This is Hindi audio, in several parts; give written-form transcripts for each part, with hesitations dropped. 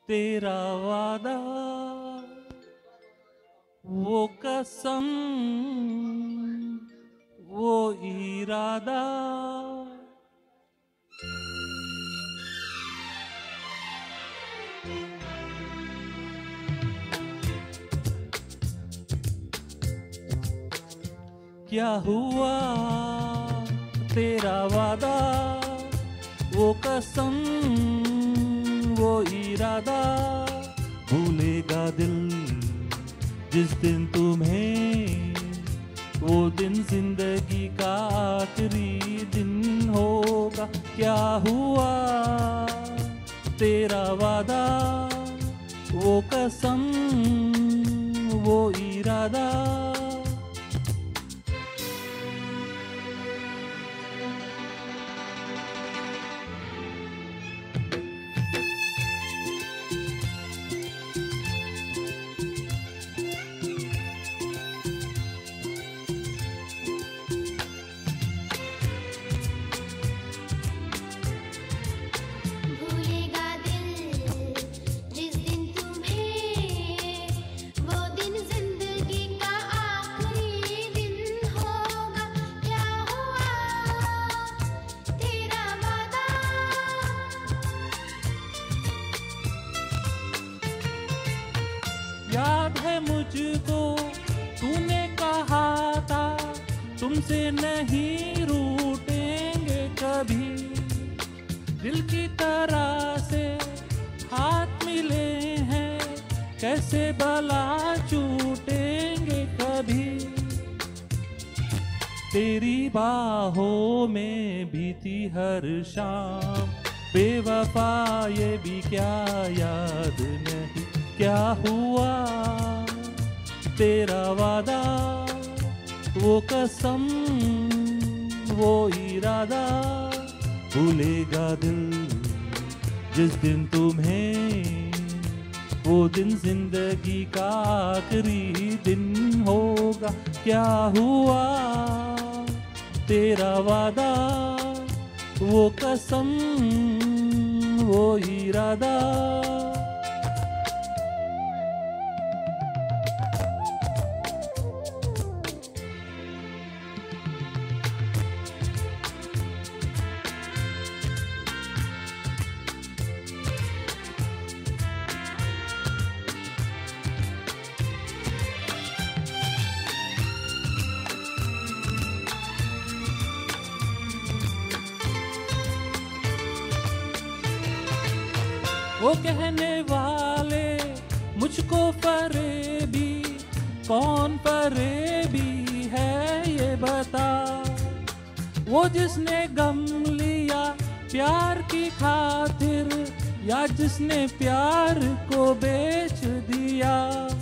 तेरा वादा, वो कसम, वो इरादा, क्या हुआ तेरा वादा, वो कसम, वो इरादा, भूलेगा दिल जिस दिन तुम्हें, वो दिन जिंदगी का आखिरी दिन होगा। क्या हुआ तेरा वादा, वो कसम, वो इरादा। याद है मुझको तूने कहा था, तुमसे नहीं रूठेंगे कभी, दिल की तरह से हाथ मिले हैं, कैसे भला छूटेंगे कभी। तेरी बाहों में बीती हर शाम, बेवफा ये भी क्या याद नहीं। क्या हुआ तेरा वादा, वो कसम, वो इरादा, भूलेगा दिल जिस दिन तुम्हें, वो दिन जिंदगी का आखिरी दिन होगा। क्या हुआ तेरा वादा, वो कसम, वो इरादा। वो कहने वाले मुझको फरेबी, कौन फरेबी है ये बता। वो जिसने गम लिया प्यार की खातिर, या जिसने प्यार को बेच दिया।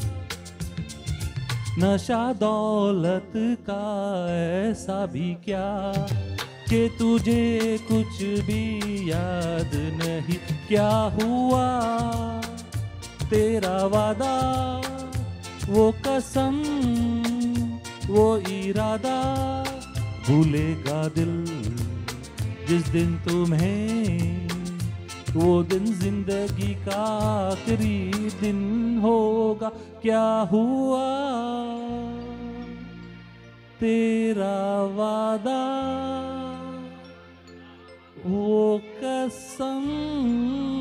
नशा दौलत का ऐसा भी क्या कि तुझे कुछ भी याद नहीं। क्या हुआ तेरा वादा, वो कसम, वो इरादा, भूलेगा दिल जिस दिन तुम्हें, वो दिन जिंदगी का आखिरी दिन होगा। क्या हुआ तेरा वादा, वो कसम।